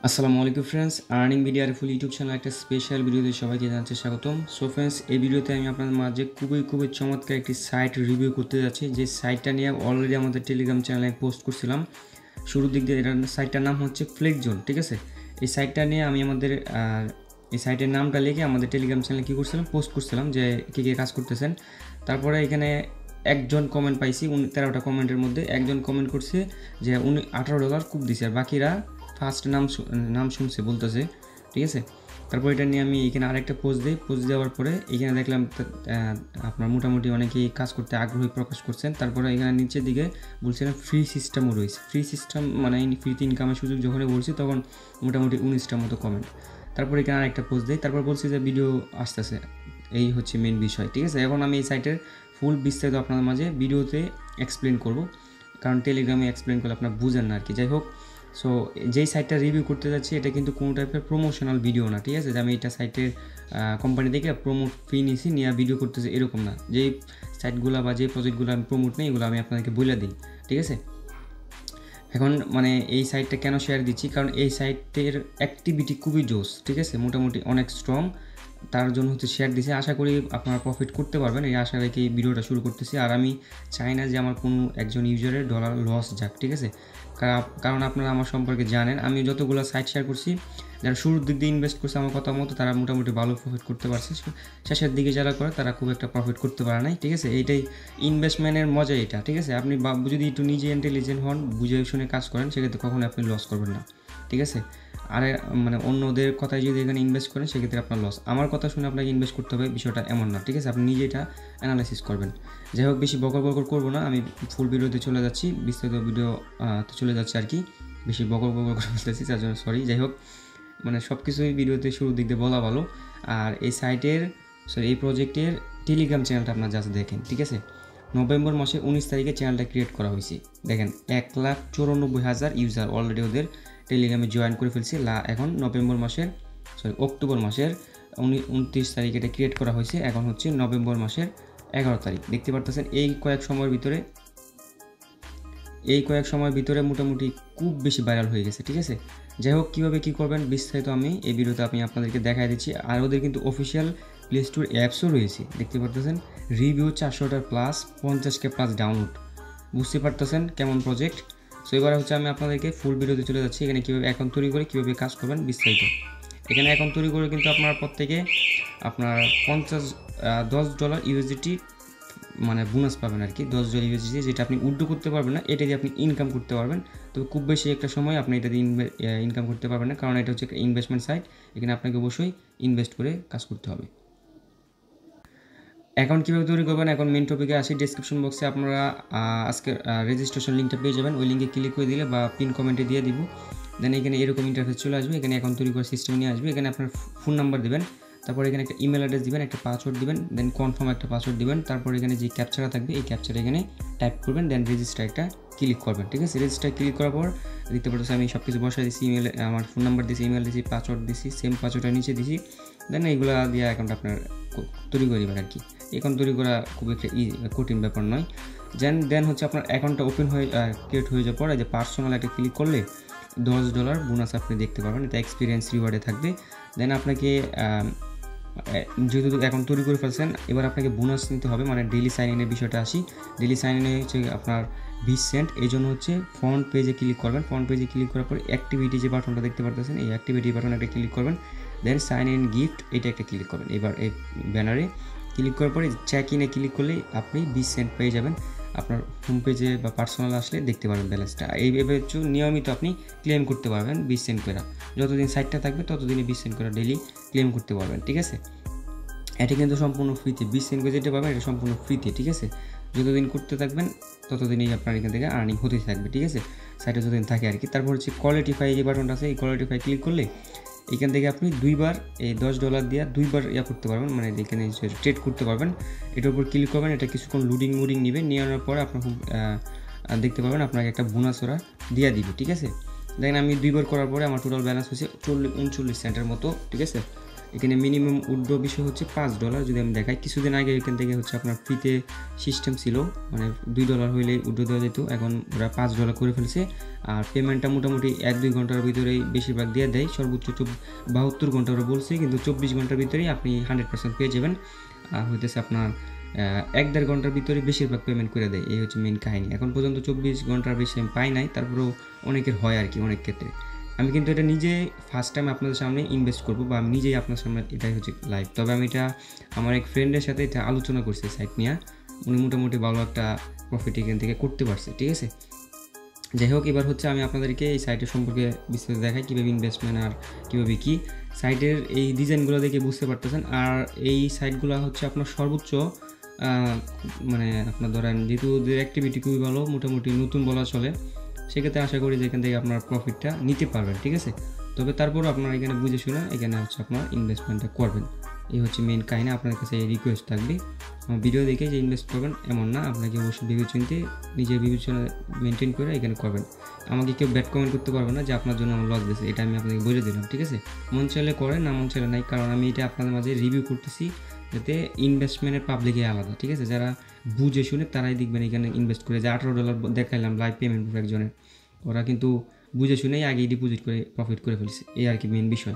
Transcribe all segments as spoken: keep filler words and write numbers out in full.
আসসালামু আলাইকুম friends, earning মিডিয়ার ফুল ইউটিউব চ্যানেল একটা স্পেশাল ভিডিওতে সবাইকে জানাচ্ছি স্বাগতম। সো ফ্রেন্ডস, এই ভিডিওতে আমি আপনাদের মাঝে খুবই খুবই চমৎকার একটি সাইট রিভিউ করতে যাচ্ছি। যে সাইটটা নিয়ে অলরেডি আমাদের টেলিগ্রাম চ্যানেলে পোস্ট করছিলাম শুরুর দিক দিয়ে। এটার সাইটটার নাম হচ্ছে ফ্লেক্সজোন, ঠিক আছে। এই সাইটটা নিয়ে আমি আমাদের এই সাইটের নামটা লিখে আমাদের টেলিগ্রাম চ্যানেলে কী করছিলাম, পোস্ট করছিলাম যে কী কী কাজ করতেছেন। তারপরে এখানে একজন কমেন্ট পাইছি, উনি তেরোটা কমেন্টের মধ্যে একজন কমেন্ট করছে যে উনি আঠারো ডলার কুপ দিছে, আর বাকিরা ফার্স্ট নাম নাম শুনছে বলতেছে, ঠিক আছে। তারপর এটা নিয়ে আমি এখানে আরেকটা পোস্ট দিই। পোস্ট দেওয়ার পরে এখানে দেখলাম আপনার মোটামুটি অনেকেই কাজ করতে আগ্রহী প্রকাশ করছেন। তারপরে এখানে নিচের দিকে বলছিলাম ফ্রি সিস্টেমও রয়েছে। ফ্রি সিস্টেম মানে ফ্রিতে ইনকামের সুযোগ যখনই বলছি তখন মোটামুটি উনিশটার মতো কমেন্ট। তারপর এখানে আরেকটা পোস্ট দিই। তারপর বলছি যে ভিডিও আসতেছে, এই হচ্ছে মেন বিষয়, ঠিক আছে। এখন আমি এই সাইটের ফুল বিস্তারিত আপনাদের মাঝে ভিডিওতে এক্সপ্লেন করব, কারণ টেলিগ্রামে এক্সপ্লেন করলে আপনার বুঝেন না আর কি। যাই হোক, সো যেই সাইটটা রিভিউ করতে যাচ্ছি এটা কিন্তু কোনো টাইপের প্রমোশনাল ভিডিও না, ঠিক আছে। যে আমি এটা সাইটের কোম্পানি থেকে প্রমোট ফি নিয়েছি নিয়ে ভিডিও করতেছি এরকম না। যেই সাইটগুলো বা যে প্রজেক্টগুলো আমি প্রমোট নিই এগুলো আমি আপনাদেরকে বলে দিই, ঠিক আছে। এখন মানে এই সাইটটা কেন শেয়ার দিচ্ছি, কারণ এই সাইটের অ্যাক্টিভিটি খুবই জোস, ঠিক আছে, মোটামুটি অনেক স্ট্রং। তার জন্য হচ্ছে শেয়ার দিছে। আশা করি আপনারা প্রফিট করতে পারবেন, এই আশা রেখে ভিডিওটা শুরু করতেছি। আর আমি চাই না যে আমার কোনো একজন ইউজারের ডলার লস যাক, ঠিক আছে। কারণ আপনারা আমার সম্পর্কে জানেন, আমি যতগুলো সাইট শেয়ার করছি যারা শুরুর দিক দিয়ে ইনভেস্ট করছে আমার কথা মতো তারা মোটামুটি ভালো প্রফিট করতে পারছে। শেষের দিকে যারা করে তারা খুব একটা প্রফিট করতে পারে নাই, ঠিক আছে। এইটাই ইনভেস্টমেন্টের মজা এটা, ঠিক আছে। আপনি যদি একটু নিজে ইন্টেলিজেন্ট হন, বুঝে শুনে কাজ করেন, সেক্ষেত্রে কখনোই আপনি লস করবেন না, ঠিক আছে। আর মানে অন্যদের কথায় যদি এখানে ইনভেস্ট করেন সেক্ষেত্রে আপনার লস। আমার কথা শুনে আপনাকে ইনভেস্ট করতে হবে বিষয়টা এমন না, ঠিক আছে। আপনি নিজে এটা অ্যানালাইসিস করবেন। যাই হোক, বেশি বকর বকর করবো না, আমি ফুল ভিডিওতে চলে যাচ্ছি, বিস্তারিত ভিডিও তো চলে যাচ্ছে আর কি। বেশি বকর বকর করে বলতেছি তার জন্য সরি। যাই হোক, মানে সব কিছুই ভিডিওতে শুরুর দিক দিয়ে বলা ভালো। আর এই সাইটের সরি এই প্রজেক্টের টেলিগ্রাম চ্যানেলটা আপনার জাস্ট দেখেন, ঠিক আছে। নভেম্বর মাসে উনিশ তারিখে চ্যানেলটা ক্রিয়েট করা হয়েছে। দেখেন এক লাখ চৌরানব্বই হাজার ইউজার অলরেডি ওদের টেলিগ্রামে জয়েন করে ফেলছে। লা এখন নভেম্বর মাসের সরি অক্টোবর মাসের উনি উনত্রিশ তারিখে এটা ক্রিয়েট করা হয়েছে। এখন হচ্ছে নভেম্বর মাসের এগারো তারিখ। দেখতে পারতেছেন এই কয়েক সময়ের ভিতরে এই কয়েক সময়ের ভিতরে মোটামুটি খুব বেশি ভাইরাল হয়ে গেছে, ঠিক আছে। যাই হোক, কীভাবে কী করবেন বিস্তারিত আমি এই ভিডিওতে আমি আপনাদেরকে দেখাই দিচ্ছি। আর ওদের কিন্তু অফিসিয়াল প্লে স্টোর অ্যাপসও রয়েছে, দেখতে পারতেছেন। রিভিউ চারশোটার প্লাস, পঞ্চাশকে প্লাস ডাউনলোড, বুঝতে পারতেছেন কেমন প্রজেক্ট। সো এবার হচ্ছে আমি আপনাদেরকে ফুল ভিডিওতে চলে যাচ্ছি। এখানে কীভাবে অ্যাকাউন্ট তৈরি করে কীভাবে কাজ করবেন বিস্তারিত। এখানে অ্যাকাউন্ট তৈরি করে কিন্তু আপনার প্রত্যেকে আপনার পঞ্চাশ দশ ডলার ইউএসডিটি মানে বোনাস পাবেন আর কি। দশ ডলার ইউএসডিটি যেটা আপনি উইথড্র করতে পারবেন না, এটা দিয়ে আপনি ইনকাম করতে পারবেন। তবে খুব বেশি একটা সময় আপনি এটা দিয়ে ইনকাম করতে পারবেন না, কারণ এটা হচ্ছে একটা ইনভেস্টমেন্ট সাইট। এখানে আপনাকে অবশ্যই ইনভেস্ট করে কাজ করতে হবে। অ্যাকাউন্ট কীভাবে তৈরি করবেন এখন মেন টপিকে আসি। ডিসক্রিপশন বক্সে আপনারা আজকে রেজিস্ট্রেশন লিঙ্কটা পেয়ে যাবেন। ওই লিঙ্কে ক্লিক করে দিলে বা পিন কমেন্টে দিয়ে দিব, দেন এখানে এরকম ইন্টারফেস চলে আসবে। এখানে অ্যাকাউন্ট তৈরি করার সিস্টেম নিয়ে আসবে। এখানে আপনার ফোন নাম্বার দেবেন, তারপর এখানে একটা ইমেল অ্যাড্রেস দিবেন, একটা পাসওয়ার্ড দিবেন, দেন কনফার্ম একটা পাসওয়ার্ড দিবেন। তারপর এখানে যে ক্যাপচারা থাকবে এই ক্যাপচারা এখানে টাইপ করবেন, দেন রেজিস্টার একটা ক্লিক করবেন, ঠিক আছে। রেজিস্টার ক্লিক করার পর দেখতে পাচ্ছি আমি সব কিছু বসাই দিচ্ছি। ইমেল আমার ফোন নাম্বার দিয়েছি, ইমেল দিয়েছি, পাসওয়ার্ড দিয়েছি, সেম পাসওয়ার্ডটা নিচে দিয়েছি। দেন এইগুলো দিয়ে অ্যাকাউন্ট আপনার তৈরি করে দেবেন আর কি। অ্যাকাউন্ট তৈরি করা খুব একটা কঠিন ব্যাপার নয়। দেন দেন হচ্ছে আপনার অ্যাকাউন্টটা ওপেন হয়ে ক্রিয়েট হয়ে যাওয়ার পর এই যে পার্সোনাল একটা ক্লিক করলে দশ ডলার বোনাস আপনি দেখতে পাবেন। এটা এক্সপিরিয়েন্স রিওয়ার্ডে থাকবে। দেন আপনাকে যেহেতু অ্যাকাউন্ট তৈরি করে ফেলছেন, এবার আপনাকে বোনাস নিতে হবে, মানে ডেলি সাইন ইনের বিষয়টা আসি। ডেলি সাইন ইনে হচ্ছে আপনার বিশ সেন্ট। এই জন্য হচ্ছে ফ্রন্ট পেজে ক্লিক করবেন। ফ্রন্ট পেজে ক্লিক করার পর অ্যাক্টিভিটি যে বাটনটা দেখতে পারতেছেন এই অ্যাক্টিভিটি বাটনে একটা ক্লিক করবেন। দেন সাইন ইন গিফট এটা একটা ক্লিক করবেন। এবার এই ব্যানারে ক্লিক করার পরে চেক ইনে ক্লিক করলেই আপনি বিশ সেন্ট পেয়ে যাবেন। আপনার হোম পেজে বা পার্সোনাল আসলে দেখতে পারবেন ব্যালেন্সটা। এইভাবে হচ্ছে নিয়মিত আপনি ক্লেম করতে পারবেন বিশ সেন্ট করে। যতদিন সাইটটা থাকবে ততদিনই বিশ সেন্ট করে ডেলি ক্লেম করতে পারবেন, ঠিক আছে। এটা কিন্তু সম্পূর্ণ ফ্রিতে, বিশ সেন্ট করে যেটা পাবেন এটা সম্পূর্ণ ফ্রিতে, ঠিক আছে। যতদিন করতে থাকবেন ততদিনই আপনার এখান থেকে আর্নিং হতে থাকবে, ঠিক আছে। সাইটে যতদিন থাকে আর কি। তারপর হচ্ছে কোয়ালিটিফাই যে বাটনটা আছে এই কোয়ালিটিফাই ক্লিক করলে এখান থেকে আপনি দুইবার এই দশ ডলার দিয়ে দুইবার ইয়া করতে পারবেন, মানে এখানে ট্রেড করতে পারবেন। এটার উপর ক্লিক করবেন, এটা কিছুক্ষণ লুডিং মুডিং নেবে, নিয়ে আনার পরে আপনার খুব দেখতে পাবেন আপনাকে একটা বোনাস ওরা দিয়ে দিবে, ঠিক আছে। দেখেন আমি দুইবার করার পরে আমার টোটাল ব্যালেন্স হচ্ছে চল্লিশ উনচল্লিশ সেন্টের মতো, ঠিক আছে। এখানে মিনিমাম উইথড্র বিষয় হচ্ছে পাঁচ ডলার। যদি আমি দেখাই, কিছুদিন আগে এখান থেকে হচ্ছে আপনার ফ্রিতে সিস্টেম ছিল, মানে দুই ডলার হইলে উইথড্র দেওয়া যেত, এখন ওরা পাঁচ ডলার করে ফেলছে। আর পেমেন্টটা মোটামুটি এক দুই ঘন্টার ভিতরেই বেশিরভাগ দিয়ে দেয়, সর্বোচ্চ বাহাত্তর ঘন্টা ওরা বলছে, কিন্তু চব্বিশ ঘন্টার ভিতরেই আপনি হান্ড্রেড পার্সেন্ট পেয়ে যাবেন। আর হইতেছে আপনার এক দেড় ঘন্টার ভিতরে বেশিরভাগ পেমেন্ট করে দেয়, এই হচ্ছে মেন কাহিনী। এখন পর্যন্ত চব্বিশ ঘন্টার বেশি আমি পাই নাই, তারপরেও অনেকের হয় আর কি অনেক ক্ষেত্রে। আমি কিন্তু এটা নিজে ফার্স্ট টাইম আপনাদের সামনে ইনভেস্ট করবো, বা আমি নিজেই আপনার সামনে, এটাই হচ্ছে লাইভ। তবে আমি এটা আমার এক ফ্রেন্ডের সাথে এটা আলোচনা করছি সাইট নিয়ে, উনি মোটামুটি ভালো একটা প্রফিট এখান থেকে করতে পারছে, ঠিক আছে। যাই হোক, এবার হচ্ছে আমি আপনাদেরকে এই সাইটের সম্পর্কে বিস্তারিত দেখাই, কীভাবে ইনভেস্টমেন্ট আর কীভাবে কী। সাইটের এই ডিজাইনগুলো দেখে বুঝতে পারতেছেন। আর এই সাইটগুলো হচ্ছে আপনার সর্বোচ্চ মানে আপনার ধরেন যেহেতু ওদের অ্যাক্টিভিটি খুবই ভালো, মোটামুটি নতুন বলা চলে, সেক্ষেত্রে আশা করি যে এখান থেকে আপনার প্রফিটটা নিতে পারবেন, ঠিক আছে। তবে তারপরও আপনারা এখানে বুঝে শুনে এখানে হচ্ছে আপনার ইনভেস্টমেন্টটা করবেন, এই হচ্ছে মেন কাহিনী। আপনার কাছে এই রিকোয়েস্ট থাকবে, আমার ভিডিও দেখে যে ইনভেস্ট করবেন এমন না, আপনাকে অবশ্যই ভেবে চিনতে নিজের বিবেচনা মেনটেন করে এখানে করবেন। আমাকে কেউ ব্যাড কমেন্ট করতে পারবে না যে আপনার জন্য আমার লস দিয়েছে, এটা আমি আপনাকে বলে দিলাম, ঠিক আছে। মন চাইলে করেন, না মন চাইলে নাই, কারণ আমি এটা আপনাদের মাঝে রিভিউ করতেছি, যাতে ইনভেস্টমেন্টের পাবলিকে আলাদা, ঠিক আছে। যারা বুঝে শুনে তারাই দেখবেন এখানে ইনভেস্ট করে। যে আঠারো ডলার দেখাইলাম লাইভ পেমেন্ট একজনের, ওরা কিন্তু বুঝে শুনেই আগেই ডিপোজিট করে প্রফিট করে ফেলছে, এই আর কি মেন বিষয়।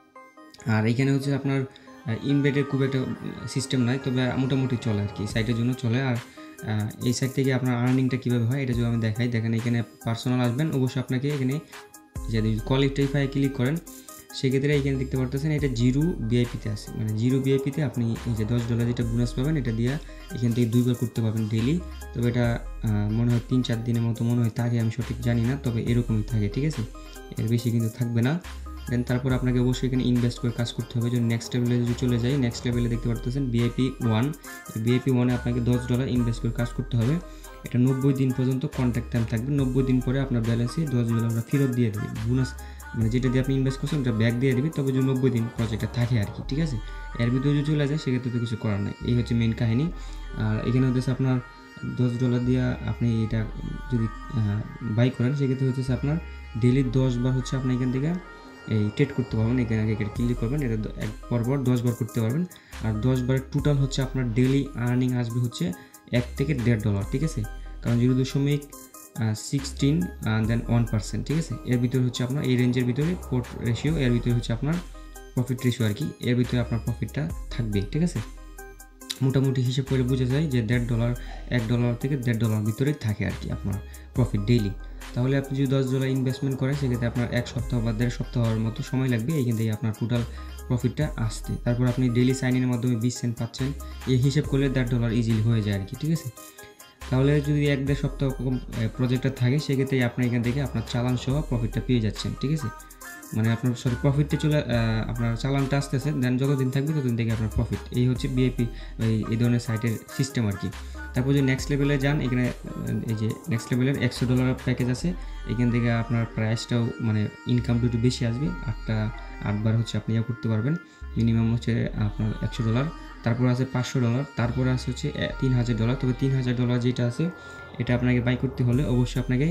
আর এইখানে হচ্ছে আপনার ইনভেটের খুব একটা সিস্টেম নাই, তবে মোটামুটি চলে আর কি, সাইটের জন্য চলে। আর এই সাইট থেকে আপনার আর্নিংটা কীভাবে হয় এটা যদি আমি দেখাই, দেখেন এখানে পার্সোনাল আসবেন, অবশ্যই আপনাকে এখানে যদি কোয়ালিফাই ক্লিক করেন, সেক্ষেত্রে এখানে দেখতে পারতেছেন এটা জিরো ভিআইপিতে আছে, মানে জিরো ভিআইপিতে আপনি এই যে দশ ডলার যেটা বোনাস পাবেন, এটা দিয়ে এখান থেকে দুইবার করতে পারবেন ডেইলি। তবে এটা মনে হয় তিন চার দিনের মতো মনে হয় থাকে, আমি সঠিক জানি না, তবে এরকমই থাকে, ঠিক আছে, এর বেশি কিন্তু থাকবে না। দেন তারপর আপনাকে অবশ্যই এখানে ইনভেস্ট করে কাজ করতে হবে। যদি নেক্সট লেভেলে যদি চলে যাই, নেক্সট লেভেলে দেখতে পারতেছেন ভিআইপি ওয়ান, এই ভিআইপি ওয়ানে আপনাকে দশ ডলার ইনভেস্ট করে কাজ করতে হবে। এটা নব্বই দিন পর্যন্ত কন্ট্যাক্ট টাইম থাকবে, নব্বই দিন পরে আপনার ব্যালেন্সে দশ ডলার আমরা ফেরত দিয়ে দেবে, বোনাস মানে যেটা দিয়ে আপনি ইনভেস্ট করছেন ওটা ব্যাক দিয়ে দেবে, তবে যদি নব্বই দিন প্রজেক্টটা থাকে আর কি, ঠিক আছে। এর ভিতরে যদি চলে যায় সেক্ষেত্রে তো কিছু করার নাই, এই হচ্ছে মেন কাহিনী। আর এখানে হচ্ছে আপনার দশ ডলার দিয়ে আপনি এটা যদি বাই করেন, সেক্ষেত্রে হচ্ছে আপনার ডেলি দশ বার হচ্ছে আপনি এখান থেকে এই ট্রেড করতে পারবেন। এখানে আগে এটা ক্লিক করবেন, এটা এক পরপর দশ বার করতে পারবেন। আর দশ বারের টোটাল হচ্ছে আপনার ডেলি আর্নিং আসবে হচ্ছে এক থেকে দেড় ডলার, ঠিক আছে। কারণ জিরো দশমিক সিক্সটিন দেন ওয়ান পার্সেন্ট, ঠিক আছে। এর ভিতরে হচ্ছে আপনার এই রেঞ্জের ভিতরে পোর্ট রেশিও, এর ভিতরে হচ্ছে আপনার প্রফিট রেশিও আর কি, এর ভিতরে আপনার প্রফিটটা থাকবে, ঠিক আছে। মোটামুটি হিসেব করে বোঝা যায় যে দেড় ডলার এক ডলার থেকে দেড় ডলার ভিতরেই থাকে আর কি আপনার প্রফিট ডেইলি। তাহলে আপনি যদি দশ ডলার ইনভেস্টমেন্ট করেন, সেক্ষেত্রে আপনার এক সপ্তাহ বা দেড় সপ্তাহের মতো সময় লাগবে এইখান থেকে আপনার টোটাল প্রফিটটা আসতে। তারপর আপনি ডেইলি সাইন ইনের মাধ্যমে বিশ সেন্ট পাচ্ছেন, এই হিসেব করলে দেড় ডলার ইজিলি হয়ে যায় আর কি, ঠিক আছে। তাহলে যদি এক দেড় সপ্তাহ প্রজেক্টটা থাকে, সেক্ষেত্রে আপনি এখান থেকে আপনার চালান সহ প্রফিটটা পেয়ে যাচ্ছেন, ঠিক আছে। মানে আপনার সরি প্রফিটটা চলে আপনার চালানটা আসতেছে, দেন যতদিন থাকবে ততদিন থেকে আপনার প্রফিট, এই হচ্ছে বিআইপি এই ধরনের সাইটের সিস্টেম আর কি। তারপর যদি নেক্সট লেভেলে যান, এখানে এই যে নেক্সট লেভেলের একশো ডলার প্যাকেজ আছে, এখান থেকে আপনার প্রাইসটাও মানে ইনকামটা একটু বেশি আসবে, আটটা আটবার হচ্ছে আপনি ইয়ে করতে পারবেন, মিনিমাম হচ্ছে আপনার একশো ডলার। তারপর আছে পাঁচশো ডলার, তারপরে আছে হচ্ছে তিন হাজার ডলার। তবে তিন হাজার ডলার যেটা আছে এটা আপনাকে বাই করতে হলে অবশ্যই আপনাকে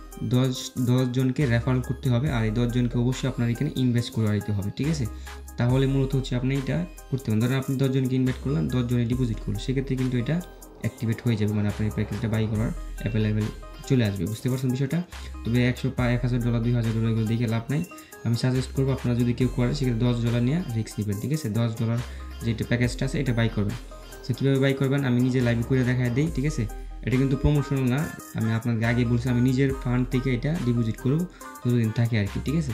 দশ দশজনকে রেফারেল করতে হবে, আর এই দশজনকে অবশ্যই আপনার এখানে ইনভেস্ট করে দিতে হবে, ঠিক আছে। তাহলে মূলত হচ্ছে আপনি এটা করতে পারেন। ধরেন আপনি দশজনকে ইনভেস্ট করলেন, দশজনে ডিপোজিট করলেন, সেক্ষেত্রে কিন্তু এটা অ্যাক্টিভেট হয়ে যাবে, মানে আপনার এই প্যাকেজটা বাই করার অ্যাভেলেবেল চলে আসবে, বুঝতে পারছেন বিষয়টা। তবে একশো পা এক হাজার ডলার দুই হাজার ডলার এগুলো দেখে লাভ নাই। আমি সাজেস্ট করবো আপনারা যদি কেউ করে, সেক্ষেত্রে দশ ডলার নিয়ে রিস্ক নেবেন, ঠিক আছে। দশ ডলার যেটা প্যাকেজটা আছে এটা বাই করবেন। সো কীভাবে বাই করবেন আমি নিজে লাইভ করে দেখায় দিই, ঠিক আছে। এটা কিন্তু প্রমোশনাল না, আমি আপনাকে আগে বলছি আমি নিজের ফান্ড থেকে এটা ডিপোজিট করবো যতদিন থাকে আর কি, ঠিক আছে।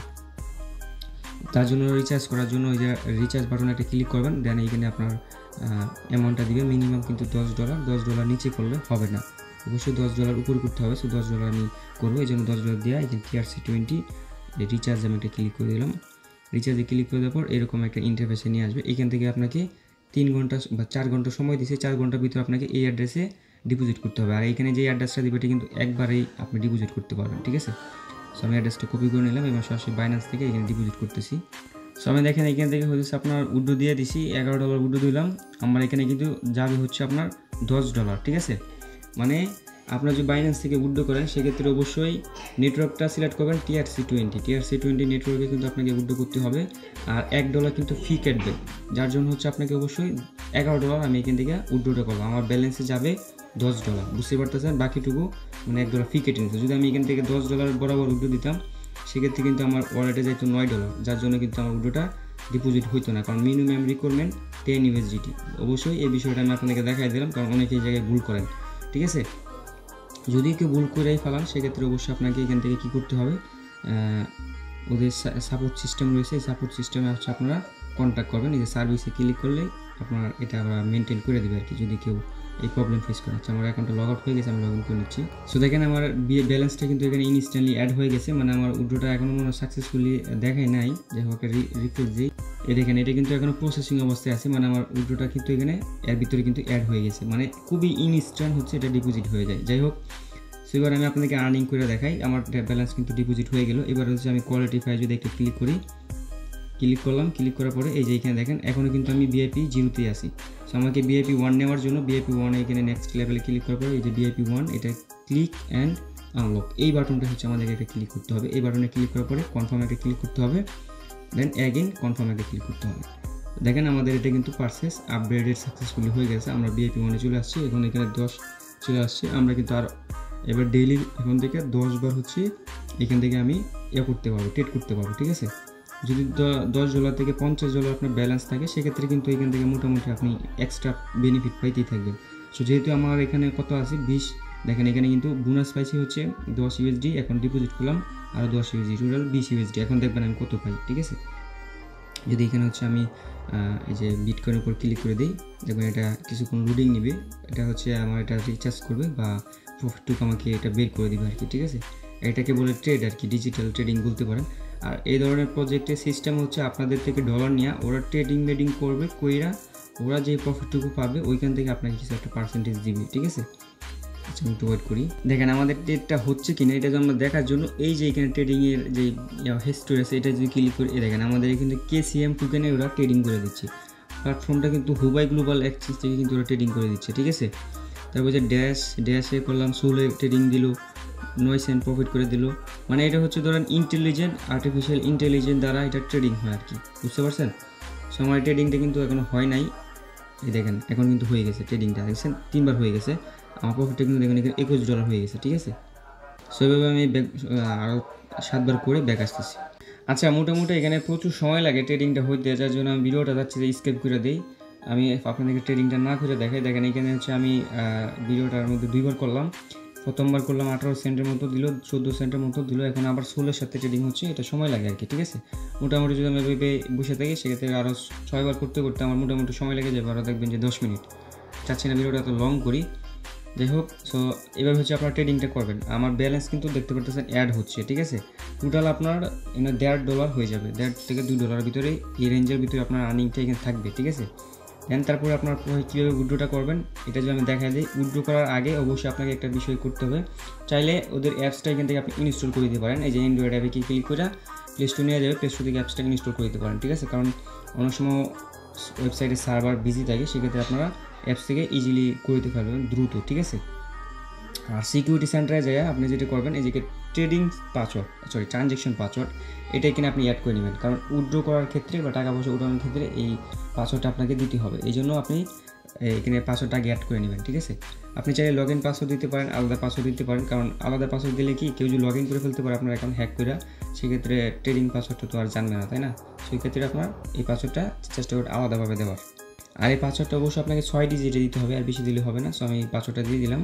তার জন্য রিচার্জ করার জন্য ওই যে রিচার্জ বাটনে একটা ক্লিক করবেন, দেন এইখানে আপনার অ্যামাউন্টটা দিবে, মিনিমাম কিন্তু দশ ডলার দশ ডলার নিচে করলে হবে না, অবশ্যই দশ ডলার উপরে করতে হবে। সো দশ ডলার আমি করবো, এই জন্য দশ ডলার দেওয়া, এখানে টিআরসি টোয়েন্টি রিচার্জ আমি একটা ক্লিক করে দিলাম। রিচার্জে ক্লিক করে দেওয়ার পর এরকম একটা ইন্টারফেসে নিয়ে আসবে। এখান থেকে আপনাকে তিন ঘন্টা বা চার ঘন্টা সময় দিয়েছে, চার ঘন্টার ভিতরে আপনাকে এই অ্যাড্রেসে ডিপোজিট করতে হবে। আর এখানে যে অ্যাড্রেসটা দিবে এটা কিন্তু একবারেই আপনি ডিপোজিট করতে পারবেন, ঠিক আছে। সো আমি অ্যাড্রেসটা কপি করে নিলাম, এবার সরাসরি বাইন্যান্স থেকে এখানে ডিপোজিট করতেছি। সো আমি দেখেন এখান থেকে হচ্ছে আপনার উড্ডো দিয়ে দিছি, এগারো ডলার উড্ডো দিলাম, আমার এখানে কিন্তু যাবে হচ্ছে আপনার দশ ডলার, ঠিক আছে। মানে আপনারা যদি বাইন্যান্স থেকে উইথড্র করেন সেক্ষেত্রে অবশ্যই নেটওয়ার্কটা সিলেক্ট করবেন টিআরসি টোয়েন্টি টিআরসি টোয়েন্টি নেটওয়ার্কে কিন্তু আপনাকে উইথড্র করতে হবে। আর এক ডলার কিন্তু ফি কাটবে, যার জন্য হচ্ছে আপনাকে অবশ্যই এগারো ডলার আমি এখান থেকে উইথড্রটা করবো। আমার ব্যালেন্সে যাবে দশ ডলার, বুঝতে পারতেছেন, বাকিটুকু মানে এক ডলার ফি কেটে নিচ্ছে। যদি আমি এখান থেকে দশ ডলার বরাবর উইথড্র দিতাম সেক্ষেত্রে কিন্তু আমার ওয়ালেটে যাইতো নয় ডলার, যার জন্য কিন্তু আমার উইথড্রটা ডিপোজিট হইতো না, কারণ মিনিমাম রিকোয়ারমেন্ট টেন ইউএসডিটি। অবশ্যই এই বিষয়টা আমি আপনাদেরকে দেখাই দিলাম, কারণ অনেকে এই জায়গায় ভুল করেন, ঠিক আছে। যদি কেউ ভুল করেই ফেলান সেক্ষেত্রে অবশ্যই আপনাকে এখান থেকে কী করতে হবে, ওদের সাপোর্ট সিস্টেম রয়েছে, এই সাপোর্ট সিস্টেমে হচ্ছে আপনারা কন্ট্যাক্ট করবেন। এই যে সার্ভিসে ক্লিক করলে আপনার এটা আমরা মেনটেন করে দেবে আর কি, যদি কেউ এই প্রবলেম ফেস করে। আচ্ছা, আমার অ্যাকাউন্টটা লগ আউট হয়ে গেছে, আমি লগ ইন করে নিচ্ছি। সো দেখেন আমার ব্যালেন্সটা কিন্তু এখানে ইনস্ট্যান্টলি অ্যাড হয়ে গেছে, মানে আমার উইথড্রটা এখনও মনে সাকসেসফুলি দেখায় নাই। যাই হোক রিফ্রেশ দিই, এ দেখেন এটা কিন্তু এখনও প্রসেসিং অবস্থায় আছে, মানে আমার উইথড্রটা কিন্তু এখানে এর ভিতরে কিন্তু অ্যাড হয়ে গেছে, মানে খুবই ইনস্ট্যান্ট হচ্ছে এটা ডিপোজিট হয়ে যায়। যাই হোক, সো এবার আমি আপনাদেরকে আর্নিং করে দেখাই। আমার ব্যালেন্স কিন্তু ডিপোজিট হয়ে গেল। এবার হচ্ছে আমি কোয়ালিটিফাই যদি একটু ক্লিক করি, ক্লিক করলাম, ক্লিক করার পরে এই যে এখানে দেখেন এখনও কিন্তু আমি ভিআইপি জিরোতেই আসি। সো আমাকে ভিআইপি ওয়ান নেওয়ার জন্য ভিআইপি ওয়ান এখানে নেক্সট লেভেলে ক্লিক করার পরে এই যে ভিআইপি ওয়ান এটা ক্লিক অ্যান্ড আনলক, এই বাটনটা হচ্ছে আমাদেরকে এটা ক্লিক করতে হবে। এই বাটনে ক্লিক করার পরে কনফার্ম একটা ক্লিক করতে হবে, দেন অ্যাগেন কনফার্ম একটা ক্লিক করতে হবে। দেখেন আমাদের এটা কিন্তু পারচেস আপগ্রেডেড সাকসেসফুলি হয়ে গেছে। আমরা ভিআইপি ওয়ানে চলে আসছি, এখন এখানে দশ চলে আসছে। আমরা কিন্তু আর এবার ডেইলি এখন থেকে দশ বার হচ্ছে এখান থেকে আমি ইয়ে করতে পারবো, ট্রেড করতে পারবো, ঠিক আছে। যদি দশ ডলার থেকে পঞ্চাশ ডলার আপনার ব্যালেন্স থাকে সেক্ষেত্রে কিন্তু এখান থেকে মোটামুটি আপনি এক্সট্রা বেনিফিট পাইতেই থাকবেন। সো যেহেতু আমার এখানে কত আছে বিশ, দেখেন এখানে কিন্তু বোনাস পাইছি হচ্ছে দশ ইউএসডি, এখন ডিপোজিট করলাম আরও দশ ইউএসডি, টোটাল বিশ ইউএসডি। এখন দেখবেন আমি কত পাই, ঠিক আছে। যদি এখানে হচ্ছে আমি এই যে বিটকয়েনের উপর ক্লিক করে দিই, দেখবেন এটা কিছুক্ষণ লোডিং নেবে, এটা হচ্ছে আমার এটা রিচার্জ করবে বা প্রফিটটুকু আমাকে এটা বের করে দিবে আর কি, ঠিক আছে। এটাকে বলে ট্রেড আর কি, ডিজিটাল ট্রেডিং বলতে পারেন। আর এই ধরনের প্রজেক্টের সিস্টেম হচ্ছে আপনাদের থেকে ডলার নিয়ে ওরা ট্রেডিং মেডিং করবে, কইরা ওরা যে প্রফিটটুকু পাবে ওইখান থেকে আপনাকে কিছু একটা পার্সেন্টেজ দিবে, ঠিক আছে। আচ্ছা, আমি একটু ওয়েট করি। দেখেন আমাদের ট্রেডটা হচ্ছে কিনা এটা যদি আমরা দেখার জন্য এই যে এখানে ট্রেডিংয়ের যে হিস্টোরি আছে এটা যদি ক্লিক করি, দেখেন আমাদের কিন্তু কেসিএম টোকেনে ওরা ট্রেডিং করে দিচ্ছে। প্ল্যাটফর্মটা কিন্তু হুবাই গ্লোবাল এক্সচেঞ্জ থেকে কিন্তু ওরা ট্রেডিং করে দিচ্ছে, ঠিক আছে। তারপর যে ড্যাশ ড্যাশে করলাম, সোলে ট্রেডিং দিল, নয় সেন্ট প্রফিট করে দিল। মানে এটা হচ্ছে ধরেন ইন্টেলিজেন্ট আর্টিফিশিয়াল ইন্টেলিজেন্স দ্বারা এটা ট্রেডিং হয় আর কি, বুঝতে পারছেন। সো আমার ট্রেডিংটা কিন্তু এখনও হয় নাই, এই দেখেন এখন কিন্তু হয়ে গেছে ট্রেডিংটা, দেখছেন তিনবার হয়ে গেছে। আমার প্রফিটটা কিন্তু দেখেন এখানে একুশ ডলার হয়ে গেছে, ঠিক আছে। সো এভাবে আমি ব্যাক আরও সাতবার করে ব্যাক আসতেছি। আচ্ছা, মোটামুটি এখানে প্রচুর সময় লাগে ট্রেডিংটা হইতে, যার জন্য আমি ভিডিওটা যাচ্ছে যে স্কেপ করে দিই। আমি আপনাদেরকে ট্রেডিংটা না করে দেখাই। দেখেন এখানে হচ্ছে আমি ভিডিওটার মধ্যে দুইবার করলাম। প্রথমবার করলাম আঠারো সেন্টের মতো দিল, চোদ্দো সেন্টের মতো দিল। এখন আবার ষোলোর সাথে ট্রেডিং হচ্ছে, এটা সময় লাগে আর কি, ঠিক আছে। মোটামুটি যদি আমি ভেবে বসে থাকি সেক্ষেত্রে আরও ছয়বার করতে করতে আমার মোটামুটি সময় লেগে যাবে, আরও দেখবেন যে দশ মিনিট। চাচ্ছি না ভিডিওটা এত লং করি। যাই হোক, সো এবার হচ্ছে আপনার ট্রেডিংটা করবেন। আমার ব্যালেন্স কিন্তু দেখতে পারতেছেন অ্যাড হচ্ছে, ঠিক আছে। টোটাল আপনার এখানে দেড় ডলার হয়ে যাবে, দেড় থেকে দুই ডলারের ভিতরে এই রেঞ্জের ভিতরে আপনার আর্নিংটা এখানে থাকবে, ঠিক আছে। দেন তারপরে আপনার কীভাবে উইথড্রটা করবেন এটা যদি আমি দেখাই দিই। উইথড্র করার আগে অবশ্যই আপনাকে একটা বিষয় করতে হবে, চাইলে ওদের অ্যাপসটা এখান থেকে আপনি ইনস্টল করে দিতে পারেন। এই যে অ্যান্ড্রয়েড অ্যাপে কি ক্লিক করে প্লে স্টোর নিয়ে যাবে, প্লে স্টোর থেকে অ্যাপসটা ইনস্টল করে দিতে পারেন, ঠিক আছে। কারণ অনেক সময় ওয়েবসাইটের সার্ভার বিজি থাকে, সেক্ষেত্রে আপনারা অ্যাপস থেকে ইজিলি করে দিতে পারবেন দ্রুত, ঠিক আছে। আর সিকিউরিটি সেন্টারে যায় আপনি যেটা করবেন, এই যে trading password sorry transaction password এটা কিনা আপনি অ্যাড করে নেবেন, কারণ উইথড্র করার ক্ষেত্রে বা টাকা পয়সা উঠানোর ক্ষেত্রে এই পাসওয়ার্ডটা আপনাকে দিতে হবে। এই জন্য আপনি এখানে পাসওয়ার্ডটা আগে অ্যাড করে নেবেন, ঠিক আছে। আপনি চাইলে লগ ইন পাসওয়ার্ড দিতে পারেন, আলাদা পাসওয়ার্ড দিতে পারেন, কারণ আলাদা পাসওয়ার্ড দিলে কি কেউ যদি লগ ইন করে ফেলতে পারে আপনার অ্যাকাউন্ট হ্যাক করে, সেক্ষেত্রে ট্রেডিং পাসওয়ার্ডটা তো আর জানবে না, তাই না। সেই ক্ষেত্রে আপনার এই পাসওয়ার্ডটা চেষ্টা করে আলাদাভাবে দেওয়ার। আর এই পাসওয়ার্ডটা অবশ্যই আপনাকে ছয় ডিজিটে দিতে হবে, আর বেশি দিলে হবে না। সো আমি পাসওয়ার্ডটা দিয়ে দিলাম,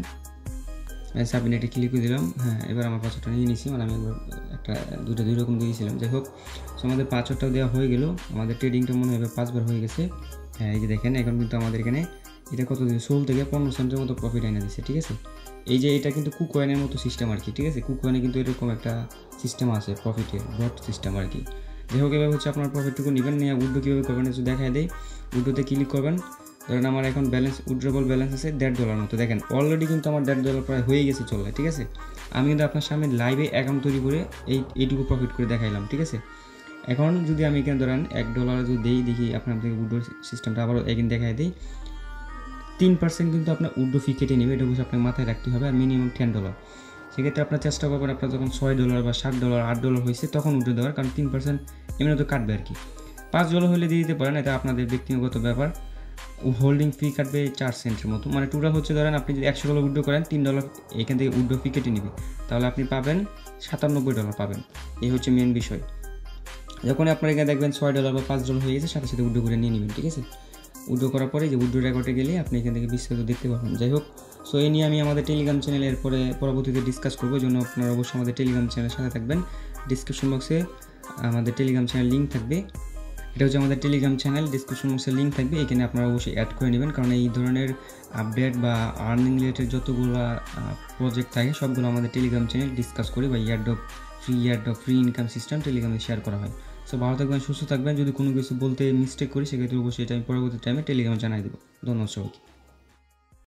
সাবমিটে ক্লিক করে দিলাম। হ্যাঁ, এবার আমার পাসওয়ার্ডটা নিয়ে নিয়েছি, মানে আমি একবার একটা দুটো দুই রকম দিয়েছিলাম। যাই হোক, সো আমাদের পাসওয়ার্ডটাও দেওয়া হয়ে গেল। আমাদের ট্রেডিংটা মনে হয় পাঁচবার হয়ে গেছে। হ্যাঁ, এই যে দেখেন এখন কিন্তু আমাদের এখানে এটা কত দিন ষোলো থেকে পনেরো সেন্টের মতো প্রফিট এনে দিচ্ছে, ঠিক আছে। এই যে এটা কিন্তু কুকয়েনের মতো সিস্টেম আর কি, ঠিক আছে। কুকয়েনে কিন্তু এরকম একটা সিস্টেম আছে প্রফিটের, বট সিস্টেম আর কি। যাই হোক, এবার হচ্ছে আপনার প্রফিটটুকু নেবেন, নিয়ে উইথড্র কীভাবে করবেন একটু দেখায় দেয়। উইথড্রোতে ক্লিক করবেন, ধরেন আমার এখন ব্যালেন্স উইথড্রবল ব্যালেন্স আছে দেড় ডলার মতো। দেখেন অলরেডি কিন্তু আমার দেড় ডলার প্রায় হয়ে গেছে চলে, ঠিক আছে। আমি কিন্তু আপনার সামনে লাইভে অ্যাকাউন্ট তৈরি করে এই এইটুকু প্রফিট করে দেখাইলাম, ঠিক আছে। এখন যদি আমি এখানে ধরেন এক ডলার যদি দিই, দেখি আপনার থেকে উইথড্র সিস্টেমটা আবারও এখানে দেখাই দিই। তিন পার্সেন্ট কিন্তু আপনার উড্ডো ফি কেটে নেবে, এটা অবশ্যই আপনাকে মাথায় রাখতে হবে। আর মিনিমাম টেন ডলার, সেক্ষেত্রে আপনার চেষ্টা করবেন আপনার যখন ছয় ডলার বা সাত ডলার আট ডলার হয়েছে তখন উড্ডো দেওয়ার, কারণ তিন পার্সেন্ট এমনি তো কাটবে আর কি। পাঁচ ডলার হলে দিয়ে দিতে পারেন, এটা আপনাদের ব্যক্তিগত ব্যাপার। হোল্ডিং ফি কাটবে চার সেন্টের মতো, মানে টোটাল হচ্ছে ধরেন আপনি যদি একশো ডলার উড্ডো করেন তিন ডলার এখান থেকে উড্ডো ফি কেটে নেবে, তাহলে আপনি পাবেন সাতানব্বই ডলার পাবেন। এই হচ্ছে মেন বিষয়। যখন আপনার এখানে দেখবেন ছয় ডলার বা পাঁচ ডলার হয়ে গেছে সাথে সাথে উড্ডো করে নিয়ে নেবেন, ঠিক আছে। উড্ডো করার পরে যে উড্ডো রেকর্ডে গেলে আপনি এখান থেকে বিস্তারিত দেখতে পাবেন। যাই হোক, সো এই নিয়ে আমি আমাদের টেলিগ্রাম চ্যানেলের পরে পরবর্তীতে ডিসকাস করবো, জন্য আপনারা অবশ্যই আমাদের টেলিগ্রাম চ্যানেলের সাথে থাকবেন। ডিসক্রিপশন বক্সে আমাদের টেলিগ্রাম চ্যানেল লিঙ্ক থাকবে, এটা হচ্ছে আমাদের টেলিগ্রাম চ্যানেল, ডিসক্রিপশন বক্সে লিঙ্ক থাকবে, এখানে আপনারা অবশ্যই অ্যাড করে নেবেন, কারণ এই ধরনের আপডেট বা আর্নিং রিলেটেড যতগুলো প্রজেক্ট থাকে সবগুলো আমাদের টেলিগ্রাম চ্যানেল ডিসকাস করি, বা airdrop free airdrop free income system টেলিগ্রামে শেয়ার করা হয়। সো ভালো থাকবেন, সুস্থ থাকবেন। যদি কোনো কিছু বলতে মিস্টেক করি সেক্ষেত্রে অবশ্যই এটা আমি পরবর্তী টাইমে টেলিগ্রামে জানাই দেবো। ধন্যবাদ সবাইকে।